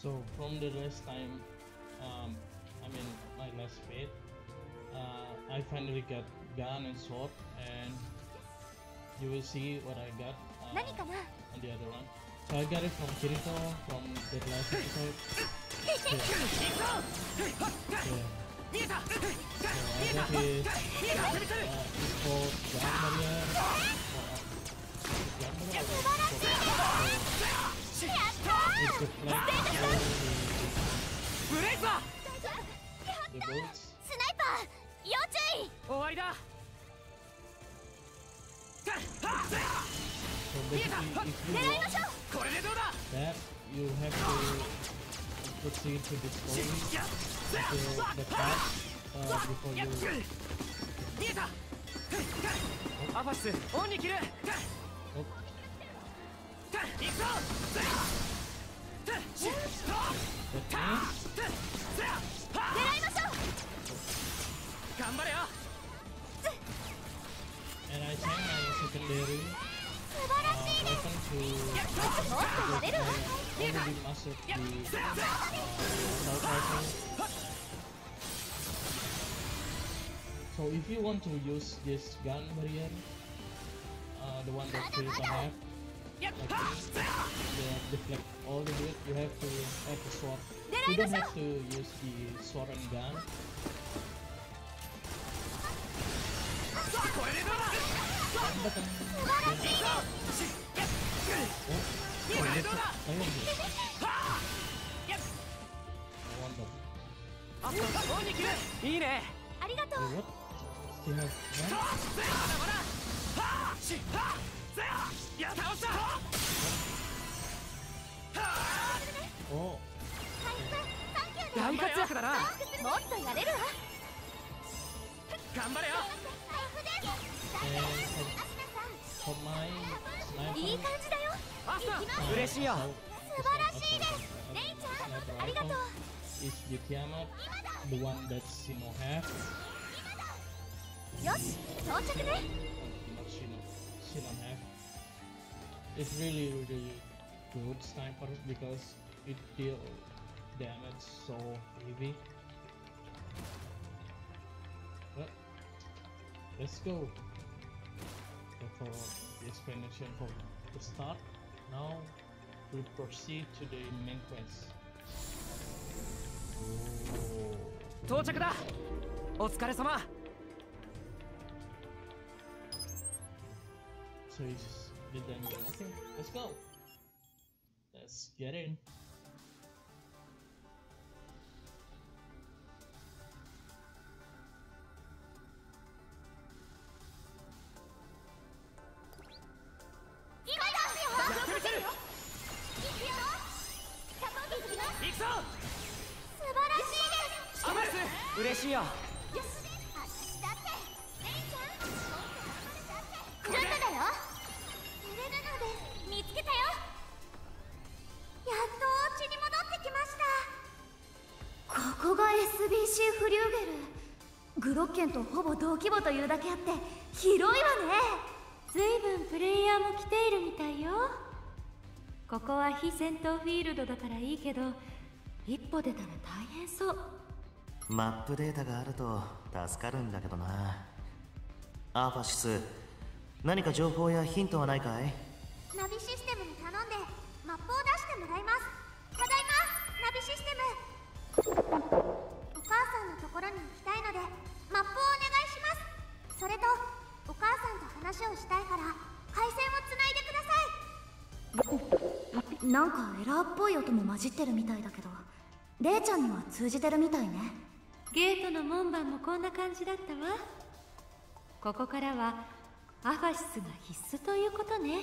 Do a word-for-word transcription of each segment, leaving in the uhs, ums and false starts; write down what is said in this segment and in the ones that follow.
So from the last time, um, I mean my last fate, uh, I finally got gun and sword, and you will see what I got uh, on the other one. So I got it from Kirito from the last episode. Yeah. Yeah. So I got his, uh, it's called Gun Barrier. Gun Barrier. It's the flag for the, the bullets. スナイパー要注意。終わりだ。 So basically, if you want that, you have to proceed to destroy the, the path uh, before you. Oh. Aphas, onに切る。 Oh. 行くぞ。 狙いましょう。頑張れよ。 And I think my secondary uh, weapon to because I already mastered the uh, assault rifle. So if you want to use this gun barrier, uh, the one that Kirito have, like this, the deflect all the bullet, you have to have the sword. You don't have to use the sword and gun. Button. いいね。ありがとう。 What? Still have one? Oh. 大活躍だな。もっとやれるわ。頑張れよ。 For my sniper, いい感じだよ。 uh, 嬉しいよ。 assault- 素晴らしいです。レイちゃん、ありがとう。 is Yukiyama, the one that Shino have. よし、到着ね。 Oh, not Shino. Shino have. It's really, really good sniper because it deal damage so heavy. But let's go. For the explanation from the start, now we proceed to the main quest. Oh. 到着だ。お疲れ様。 So is the dungeon okay? Let's go. Let's get in. Aphas, 嬉しいよ。 よし、私だって。レイちゃん、準備だよ。揺れるので見つけたよ。やっとお家に戻ってきました。ここが エスビーシー フリューゲル。グロッケンとほぼ同規模というだけあって広いわね。 ずいぶんプレイヤーも来ているみたいよ。ここは非戦闘フィールドだからいいけど、一歩出たら大変そう。 マップデータがあると助かるんだけどな。アーファシス、何か情報やヒントはないかい？ ナビシステムに頼んでマップを出してもらいます。ただいま、ナビシステム。お母さんのところに行きたいのでマップをお願いします。それとお母さんと話をしたいから回線をつないでください。 なんかエラーっぽい音も混じってるみたいだけど、レイちゃんには通じてるみたいね。ゲートの門番もこんな感じだったわ。ここからはアファシスが必須ということね。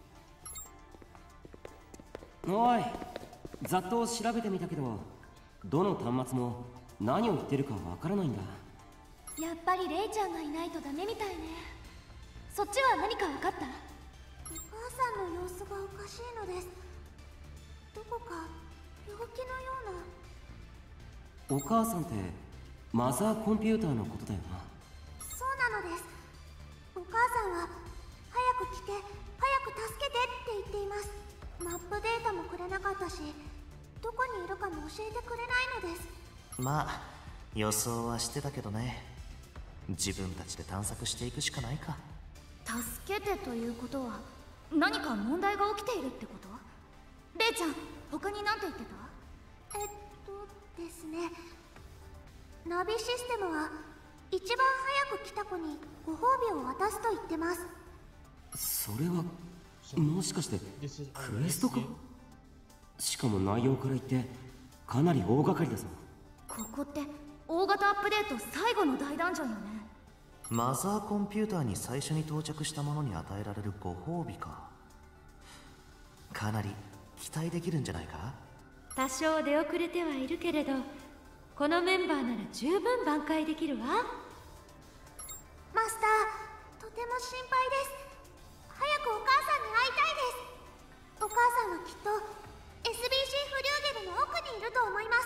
おい、ざっと調べてみたけど、どの端末も何を言ってるかわからないんだ。 やっぱりレイちゃんがいないとダメみたいね。そっちは何か分かった？ お母さんの様子がおかしいのです。どこか病気のような。 お母さんってマザーコンピューターのことだよな。 そうなのです。お母さんは早く来て早く助けてって言っています。マップデータもくれなかったし、 どこにいるかも教えてくれないのです。 まあ予想はしてたけどね。自分たちで探索していくしかないか。 助けてということは何か問題が起きているってこと？レイちゃん、他に何て言ってた？ えっとですね、ナビシステムは一番早く来た子にご褒美を渡すと言ってます。 それはもしかしてクエストか？しかも内容から言ってかなり大掛かりだぞ。 ここって大型アップデート最後の大ダンジョンよね。 マザーコンピューターに最初に到着したものに与えられるご褒美か。かなり期待できるんじゃないか。 多少出遅れてはいるけれど、このメンバーなら十分挽回できるわ。 マスター、とても心配です。早くお母さんに会いたいです。お母さんはきっと エスビーシー フリューゲルの奥にいると思います。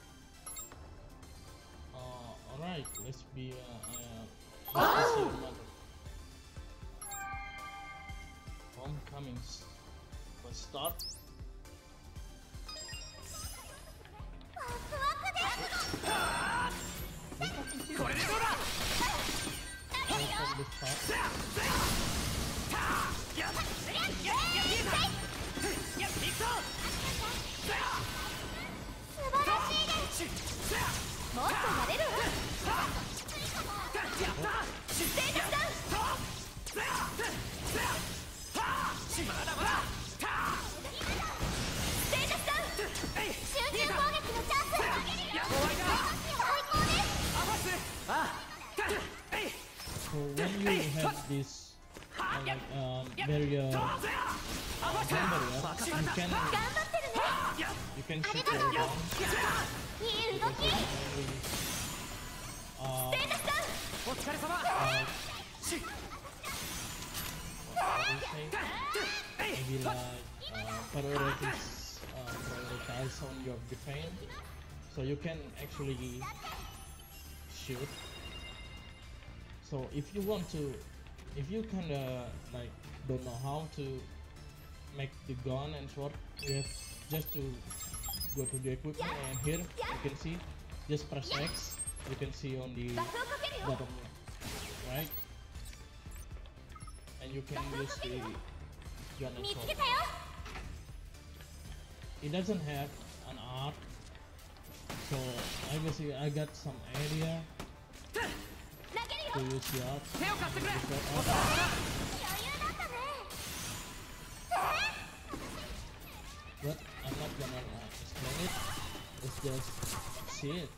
Uh, alright, let's be uh, uh, let's see your mother. Homecomings. Let's start. ワクワクです。 これでどうだ。 From the start. やっやっやっやっ行くぞ。 素晴らしいです。もっとやれる？ やったステータスダウン。まだまだステータスダウン。 集中攻撃のチャンス。 や終わりだ。 最高です。 アファス。あ So when you have this uh, like um, very uh, uh, barrier, you can 頑張ってるね。 you can shoot your gun. いい動き。 Uh, ステータスダウン。 お疲れ様。 uh, what do you say? Maybe like uh, priorities, uh, prioritize on your defense, so you can actually shoot. So if you want to, if you kinda like don't know how to make the gun and sword, you have just to go to the equipment, and here you can see, just press X. You can see on the bottom right, and you can use the gun and 見つ sword. けたよ。 It doesn't have an art, so obviously I got some idea 投げる to よ。 use the art. 手を貸してくれ。 Use that お art. 疲れ様。 余裕だったね。 But I'm not gonna uh, explain it. Let's just see it.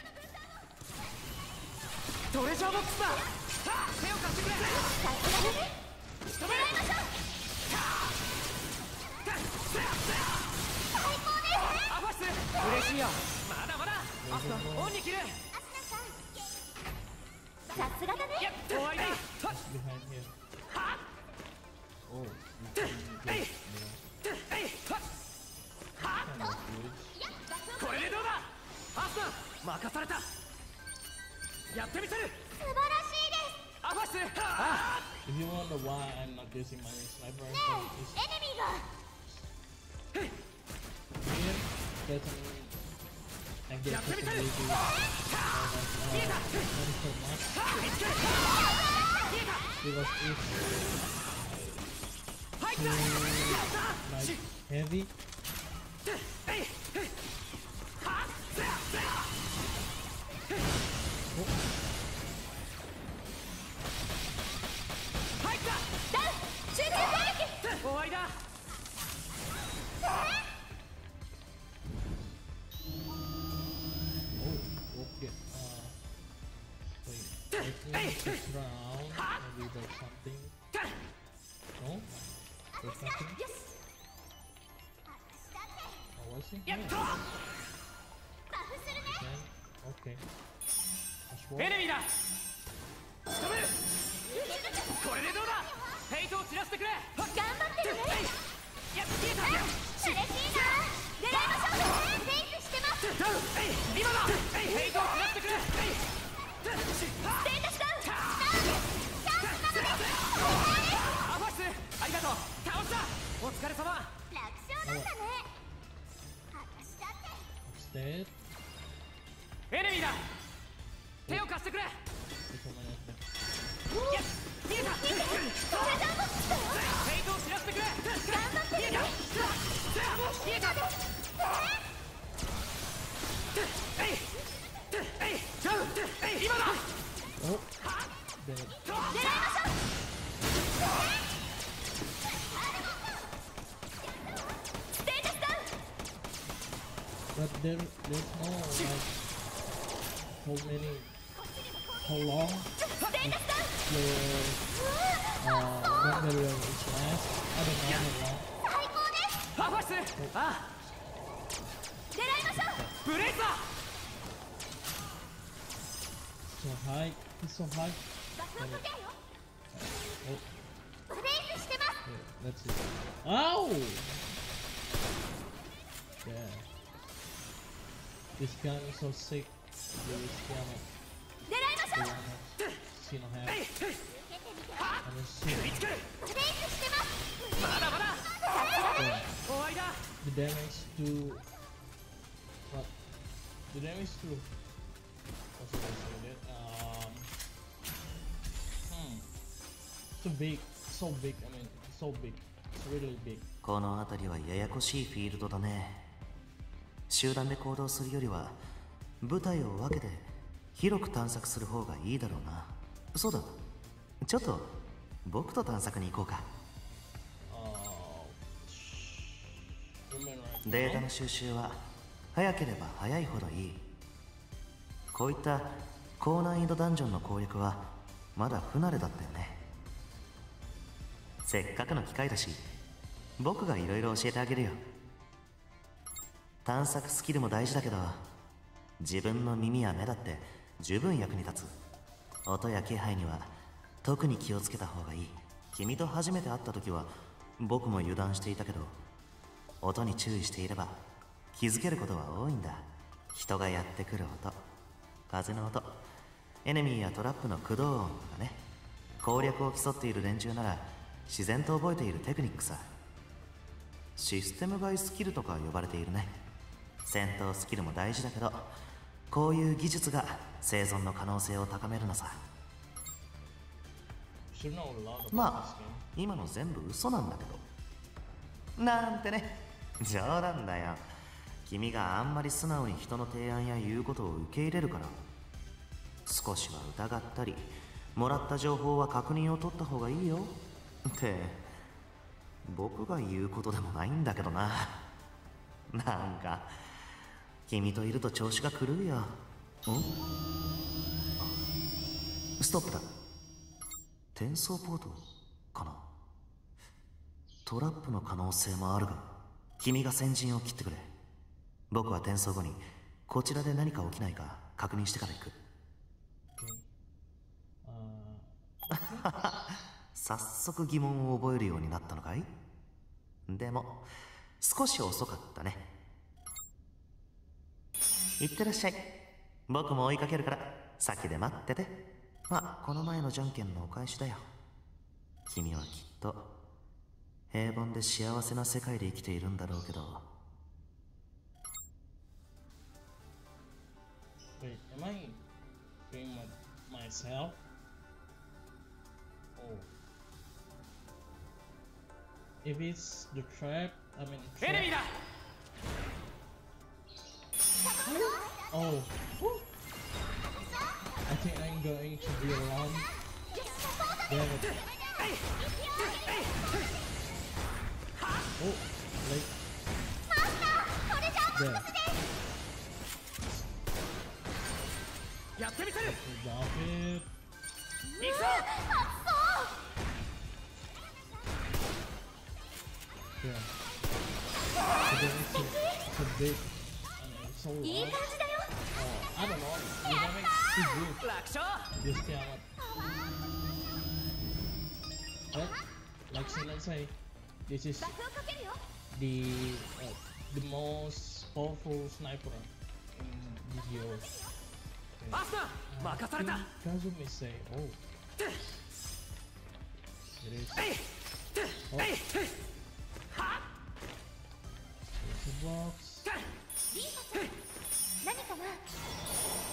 トレジャーボックスだ。手を貸してくれ。 さすがだね。 仕留める。 狙いましょう。最高です。 アファス嬉しいよ。まだまだ。アスナオンに切る。 アスナさん。さすがだね。 やっ終わりだ。 Behind here. はっ Oh, you can get there. はっ Kind of huge. これでどうだ。アスナ任された。やってみせる。 素晴らしいです。 アファス。あ If you wonder why I'm not using my sniper ね rifle, え、エネミーが。 is here doesn't engage Yeah, let me tell you. possibility. Uh, like, uh, not so much. Because if 入っ too た。やった。 like heavy, えいえいはっ 入った。 ダウン。集中攻撃。 終わりだ。 oh, okay. Uh, wait, I think this round maybe there's something. No, there's nothing. よし。 Oh, was it? やっ Yeah. と。 バフするね。 Okay. That's エ what. ネミーだ。仕留める。これでどうだ。フェイトを散らしてくれ。 頑張ってるね。 やっ消えた。 嬉しいな。狙いましょう。フェイスしてます。 ダウン。えい今だ。えいフェイトを散らしてくれ。えいステータスダウン。ダウン。チャンスなのです。 アファスありがとう。倒した。お疲れ様。 楽勝だったね。果たした dead. エネミーだ。手を貸してくれ。 There's so many of them. いや、逃げた。フェイトを知らせてくれ。逃げた。逃げた。えいえい、ジャンプ、今だ。 Oh, dead. But there, there's no like how many, how long like, your uh barrier is last. I don't know how long. アファシス、ああ、 狙いましょう。 ブレイザー。 So high, he's so high. 爆破時計よ。 Oh, ブレイズしてます。 yeah, let's see. Ow! Yeah. This gun is so sick. This gun, 狙いましょ the う。 one that Sino has. えい、 I mean, 見つける。 ブレイズしてます。 まだまだ。 yeah. 終わりだ。 The damage to what? The damage to what should I say that? Um, hmm. So big, so big. I mean, so big. It's really big. この辺りはややこしいフィールドだね。集団で行動するよりは部隊を分けて広く探索する方がいいだろうな。そうだ、ちょっと僕と探索に行こうか。 Uh, women right データ now. の収集は早ければ早いほどいい。こういった高難易度ダンジョンの攻略はまだ不慣れだったよね。せっかくの機会だし僕がいろいろ教えてあげるよ。探索スキルも大事だけど自分の耳や目だって十分役に立つ。音や気配には特に気をつけた方がいい。君と初めて会った時は僕も油断していたけど音に注意していれば気づけることは多いんだ。人がやってくる音、風の音、エネミーやトラップの駆動音とかね。攻略を競っている連中なら自然と覚えているテクニックさ。システム外スキルとか呼ばれているね。戦闘スキルも大事だけどこういう技術が生存の可能性を高めるのさ。 Should know a lot about ま this あ game. 今の全部嘘なんだけどなんてね、冗談だよ。君があんまり素直に人の提案や言うことを受け入れるから。少しは疑ったりもらった情報は確認を取った方がいいよって僕が言うことでもないんだけどな。なんか君といると調子が狂うよ。ん？ストップだ。転送ポートかな。トラップの可能性もあるが君が先陣を切ってくれ。僕は転送後にこちらで何か起きないか確認してから行く。 Okay. Uh, 早速疑問を覚えるようになったのかい？でも少し遅かったね。いってらっしゃい。僕も追いかけるから先で待ってて。まあこの前のじゃんけんのお返しだよ。君はきっと平凡で幸せな世界で生きているんだろうけど。 wait, am I doing my, myself? Oh. If it's the trap, I mean エネミー trap. だ。 Oh. Woo. I think I'm going to be alone. Damn it. Oh, like there. やってみせる。 Drop it. 行くぞ。 Yeah. So then it's a, it's a big. I mean, it's so いい long. 感じだよ。 Oh, I don't know. The damage is too good. 楽勝。 This time, but like Sinan say, this is 爆をかけるよ。 the uh, the most powerful sniper in this year. アスナ、任された。 Kazumi say, oh, it is. えい。 Oh, えい。 there's a box.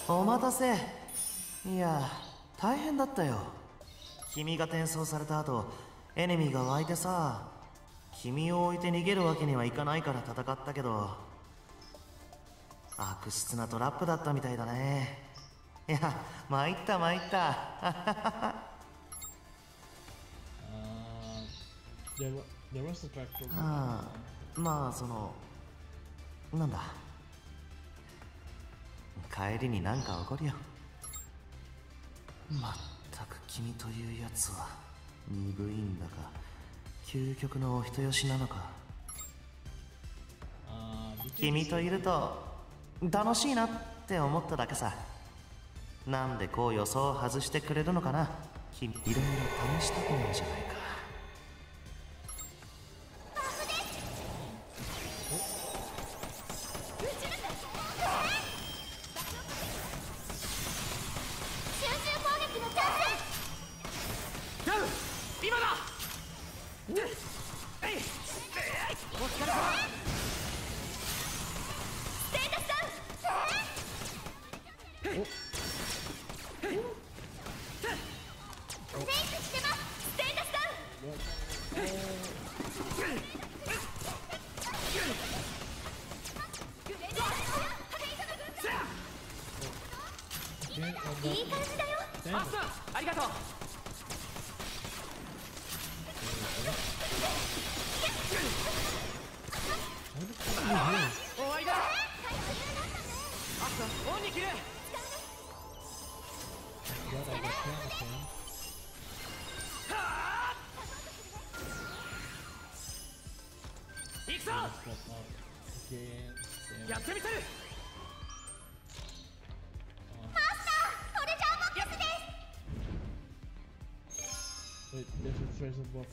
お待たせ。いや、大変だったよ。君が転送された後、エネミーが湧いてさ、君を置いて逃げるわけにはいかないから戦ったけど、悪質なトラップだったみたいだね。いや、参った参った。ああ、まあその、なんだ、帰りになんか起こるよ。まったく君というやつは鈍いんだか究極のお人よしなのか。君といると楽しいなって思っただけさ。なんでこう予想を外してくれるのかな。君いろいろ試したくなるじゃないか。 やってみせる。 マスター、トレジャーボックスです。 Wait, there's a treasure box.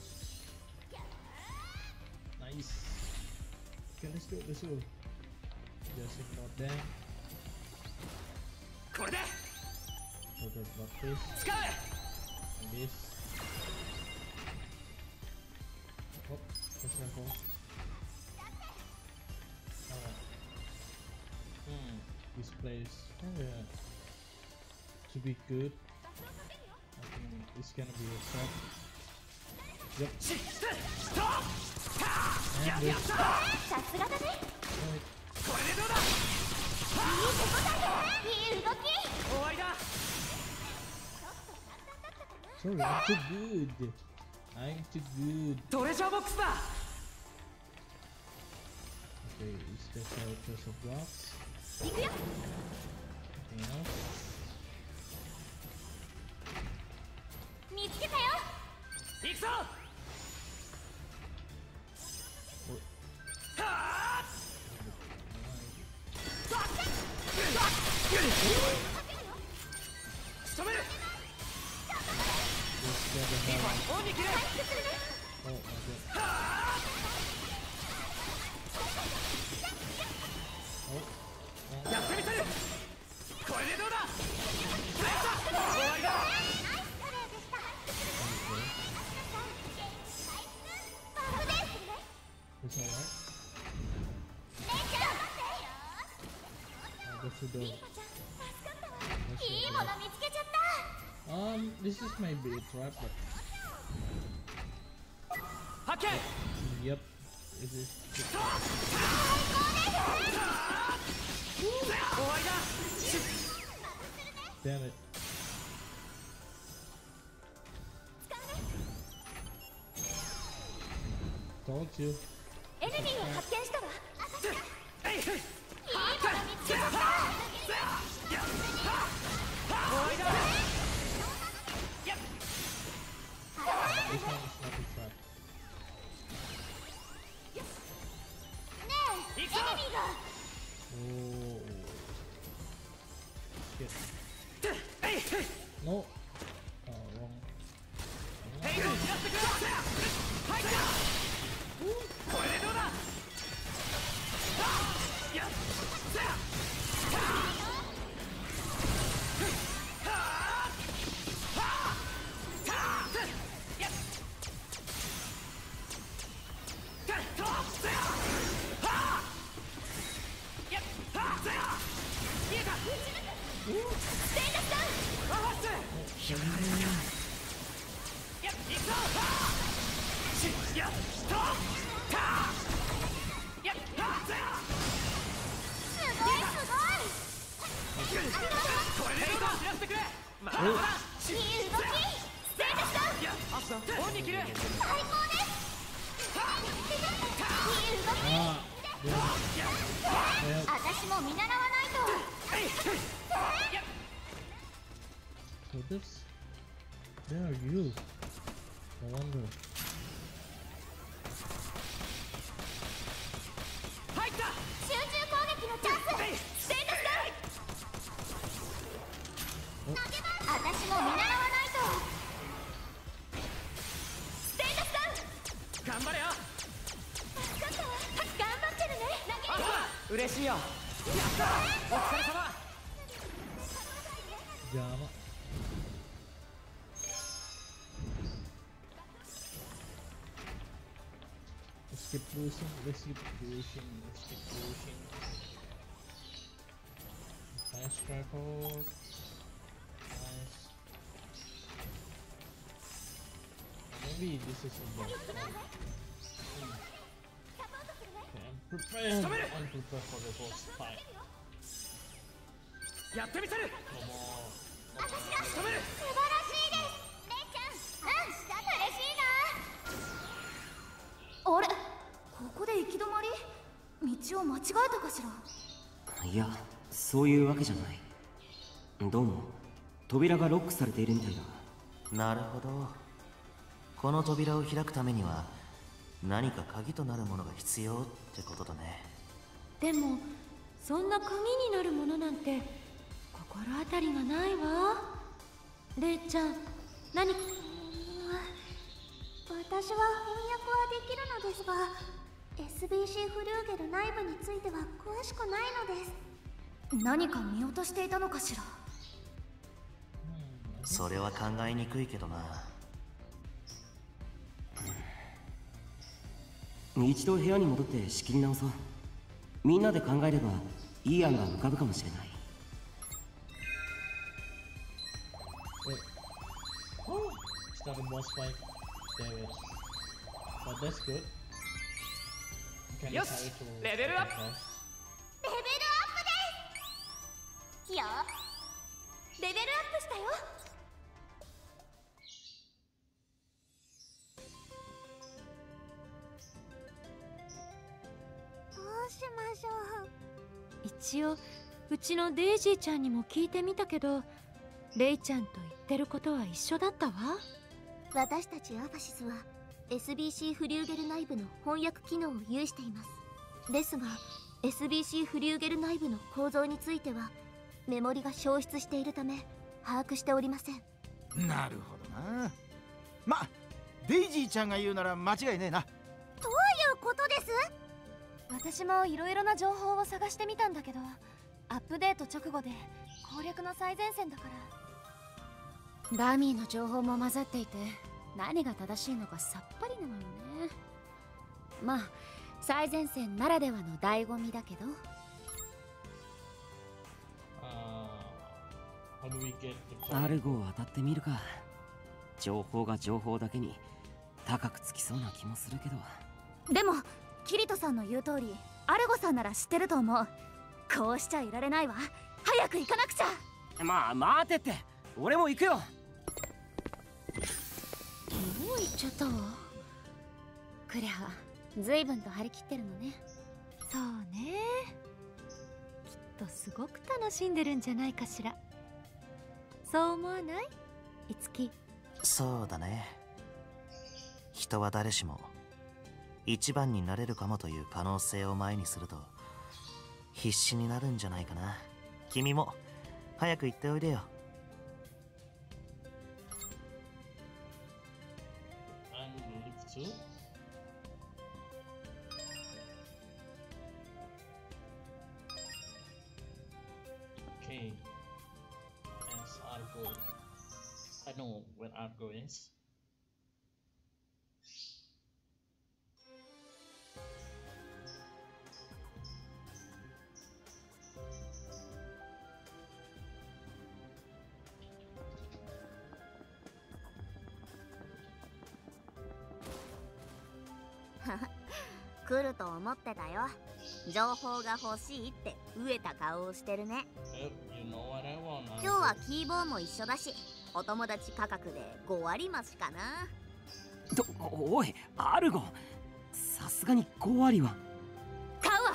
Nice. Okay, let's go, let's go. Just ignore that. これで Forget about this 使う。 and this. Oh, there's my phone. Hmm, this place oh, yeah. To be good. I think it's gonna be a trap. Yep. And this. さすがだね。 Right. これでどうだ。 いい動き。 終わりだ。 Sorry, I'm too good. I'm too good. トレジャーボックスだ。 Okay, is there a treasure box? 行くよ。 Anything else? 見つけたよ。 行くぞ。 仕留める。 Let's get the hell. オンに切れ。 Oh my god. Oh. やってみせる。これでどうだ。終わりだ。 It's alright. Oh, that's the door. いいもの見つけちゃった。 Um, this is maybe a trap, but 発見。 yep, it is. 終わりだ。 Damn it. Told you. エネミーを発見したわ。 えい。 いいもの見つけちゃった。 終わりだ。 This one is not a trap. ねえ、エネミーが。 Oh. Shit. えい。 No. Oh, wrong. ヘイドを散らしてくれ。入った。これでどうだ。やっ。 私も見習わないと。 So this, there are you. No wonder. 入った。 集中攻撃のチャンス。ステータスダウン。投げます。私も見習わないと。ステータスダウン。 頑張れよ。 頑張ってるね。投げる。 嬉しいよ。やったお疲れ様。 邪魔。Let's keep pushing, let's keep pushing, let's keep pushing. Fast travel. Nice. Maybe this is a boss fight. Hmm. Okay, I'm prepared. I'm prepared for the boss fight. やってみせる。 No more. 私が素晴らしいです。レイちゃん。うん、嬉しいな。あれ、ここで行き止まり？道を間違えたかしら。 いや、そういうわけじゃない。どうも扉がロックされているみたいだ。 なるほど。この扉を開くためには何か鍵となるものが必要ってことだね。 でもそんな鍵になるものなんて心当たりがないわ。レイちゃん、何か。 私は翻訳はできるのですが、 エスビーシー フリューゲル内部については詳しくないのです。何か見落としていたのかしら。 それは考えにくいけどな。 一度部屋に戻って仕切り直そう。みんなで考えればいい案が浮かぶかもしれない。 Wait. Oh, start a boss fight. Damn it. But that's good. Can Yes, try to level up. レベルアップです。よ、レベルアップしたよ。どうしましょう。 一応うちのデイジーちゃんにも聞いてみたけど、レイちゃんと言ってることは一緒だったわ。 私たちアファシスは エスビーシー フリューゲル内部の翻訳機能を有しています。ですが エスビーシー フリューゲル内部の構造についてはメモリが消失しているため把握しておりません。 なるほどな。ま、デイジーちゃんが言うなら間違いねえな。 どういうことです？私もいろいろな情報を探してみたんだけど、アップデート直後で攻略の最前線だから。 ダミーの情報も混ざっていて何が正しいのかさっぱりなのよね。まあ最前線ならではの醍醐味だけど。 Uh, how do we get the アルゴを当たってみるか。情報が情報だけに高くつきそうな気もするけど。 でもキリトさんの言う通りアルゴさんなら知ってると思う。こうしちゃいられないわ。早く行かなくちゃ。 まあ待てって、俺も行くよ。 もう行っちゃったわ。クレア随分と張り切ってるのね。そうね、きっとすごく楽しんでるんじゃないかしら。そう思わない？いつき。 そうだね。人は誰しも一番になれるかもという可能性を前にすると必死になるんじゃないかな。君も早く行っておいでよ。 I'm live too. Okay. As Argo. I know where Argo is. 来ると思ってたよ。情報が欲しいって飢えた顔をしてるね。今日はキーボーも一緒だし、お友達価格でご割増しかな。 と、おい、アルゴ、さすがにご割は。 買うわ。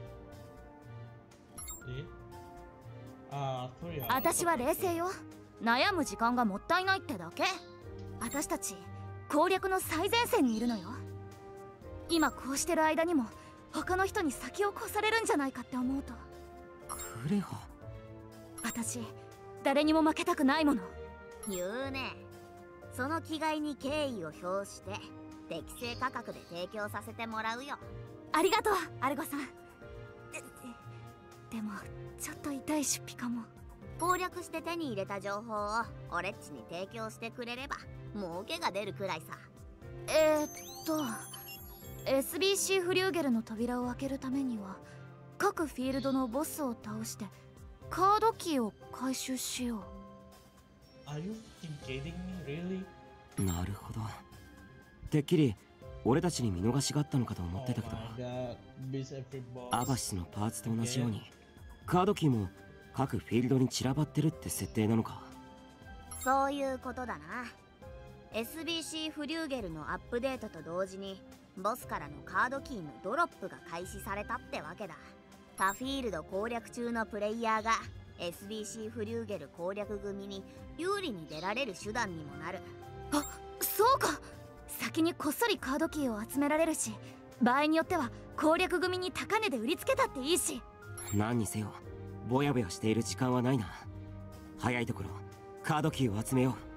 えあー、 私は冷静よ。悩む時間がもったいないってだけ。私たち攻略の最前線にいるのよ。今こうしてる間にも他の人に先を越されるんじゃないかって思うと。 クレハ、 私誰にも負けたくないもの。 言うね。その気概に敬意を表して適正価格で提供させてもらうよ。 ありがとうアルゴさん。で, でもちょっと痛い出費かも。 攻略して手に入れた情報を俺っちに提供してくれれば儲けが出るくらいさ。 えー、っと エスビーシー フリューゲルの扉を開けるためには各フィールドのボスを倒してカードキーを回収しよう。 Are you kidding me, really? なるほど。てっきり俺たちに見逃しがあったのかと思ってたけど、アバシスのパーツと同じようにカードキーも各フィールドに散らばってるって設定なのか。 そういうことだな。 エスビーシー フリューゲルのアップデートと同時にボスからのカードキーのドロップが開始されたってわけだ。他フィールド攻略中のプレイヤーが エスビーシー フリューゲル攻略組に有利に出られる手段にもなる。 あ、そうか。先にこっそりカードキーを集められるし、場合によっては攻略組に高値で売りつけたっていいし。 何にせよぼやぼやしている時間はないな。早いところカードキーを集めよう。